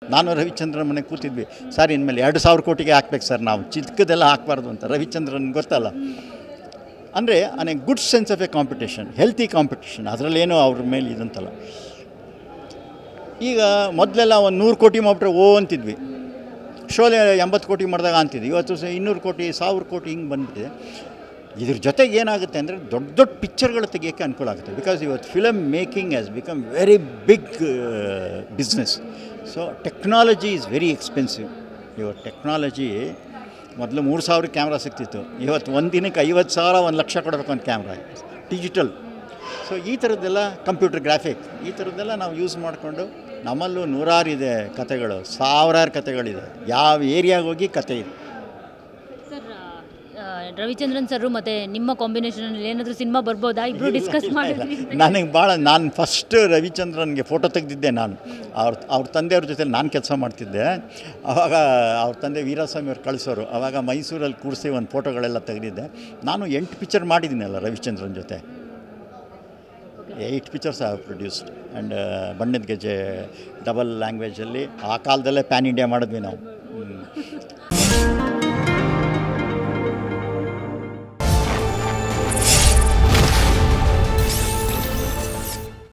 ನಾನು ರವಿಚಂದ್ರನ್ ಮನೆಗೆ ಕೂತಿದ್ವಿ, ಸರ್ ಇನ್ಮೇಲೆ 2,000 ಕೋಟಿಗೆ ಹಾಕ್ಬೇಕು ಸರ್, ನಾವು ಚಿಕ್ಕದೆಲ್ಲ ಹಾಕ್ಬಾರ್ದು ಅಂತ. ರವಿಚಂದ್ರನ್ ಗೊತ್ತಲ್ಲ, ಅಂದರೆ ಅನೇ good sense of a competition, healthy competition, ಅದರಲ್ಲೇನೋ ಅವ್ರ ಮೇಲೆ ಇದಂತಲ್ಲ. ಈಗ ಮೊದಲೆಲ್ಲ ಒಂದು 100 ಕೋಟಿ ಮಾಡಿಬಿಟ್ರೆ ಅಂತಿದ್ವಿ, ಶೋಲೆ 80 ಕೋಟಿ ಮಾಡಿದಾಗ ಅಂತಿದ್ವಿ. ಇವತ್ತು 200 ಕೋಟಿ 1000 ಕೋಟಿ ಹಿಂಗೆ ಬಂದುಬಿಟ್ಟಿದೆ. ಇದ್ರ ಜೊತೆಗೆ ಏನಾಗುತ್ತೆ ಅಂದರೆ ದೊಡ್ಡ ದೊಡ್ಡ ಪಿಕ್ಚರ್ಗಳು ತೆಗಿಯೋಕ್ಕೆ ಅನುಕೂಲ ಆಗುತ್ತೆ. ಬಿಕಾಸ್ ಇವತ್ತು film making has become very big business. So technology is very expensive. ಇವತ್ತು ಟೆಕ್ನಾಲಜಿ ಮೊದಲು 3,000 ಕ್ಯಾಮ್ರಾ ಸಿಗ್ತಿತ್ತು, ಇವತ್ತು ಒಂದು ದಿನಕ್ಕೆ 50,000 1 ಲಕ್ಷ ಕೊಡಬೇಕು ಒಂದು ಕ್ಯಾಮ್ರಾ, ಡಿಜಿಟಲ್. ಸೊ ಈ ಥರದ್ದೆಲ್ಲ ಕಂಪ್ಯೂಟರ್ ಗ್ರಾಫಿಕ್, ಈ ಥರದ್ದೆಲ್ಲ ನಾವು ಯೂಸ್ ಮಾಡಿಕೊಂಡು, ನಮ್ಮಲ್ಲೂ ನೂರಾರು ಇದೆ ಕತೆಗಳು, ಸಾವಿರಾರು ಕತೆಗಳಿದೆ, ಯಾವ ಏರಿಯಾಗೆ ಹೋಗಿ ಕತೆ ಇದೆ. ಸರ್, ರವಿಚಂದ್ರನ್ ಸರ್ ಮತ್ತು ನಿಮ್ಮ ಕಾಂಬಿನೇಷನಲ್ಲಿ ಏನಾದರೂ ಸಿನಿಮಾ ಬರ್ಬೋದಾ? ಇಬ್ಬರು ಡಿಸ್ಕಸ್ ಮಾಡಿದ್ವಿ. ನನಗೆ ಭಾಳ, ನಾನು ಫಸ್ಟ್ ರವಿಚಂದ್ರನ್ಗೆ ಫೋಟೋ ತೆಗೆದಿದ್ದೆ. ನಾನು ಅವ್ರ ತಂದೆಯವ್ರ ಜೊತೆ ನಾನು ಕೆಲಸ ಮಾಡ್ತಿದ್ದೆ. ಆವಾಗ ಅವ್ರ ತಂದೆ ವೀರಸ್ವಾಮಿ ಅವ್ರು ಕಳಿಸೋರು. ಆವಾಗ ಮೈಸೂರಲ್ಲಿ ಕೂರಿಸಿ ಒಂದು ಫೋಟೋಗಳೆಲ್ಲ ತೆಗೆದಿದ್ದೆ. ನಾನು 8 ಪಿಕ್ಚರ್ ಮಾಡಿದ್ದೀನಲ್ಲ ರವಿಚಂದ್ರನ್ ಜೊತೆ. 8 ಪಿಕ್ಚರ್ಸ್ ಹ್ಯಾವ್ ಪ್ರೊಡ್ಯೂಸ್ಡ್. ಆ್ಯಂಡ್ ಬಣ್ಣದ ಗೆಜ್ಜೆ ಡಬಲ್ ಲ್ಯಾಂಗ್ವೇಜಲ್ಲಿ ಆ ಕಾಲದಲ್ಲೇ ಪ್ಯಾನ್ ಇಂಡಿಯಾ ಮಾಡಿದ್ವಿ ನಾವು.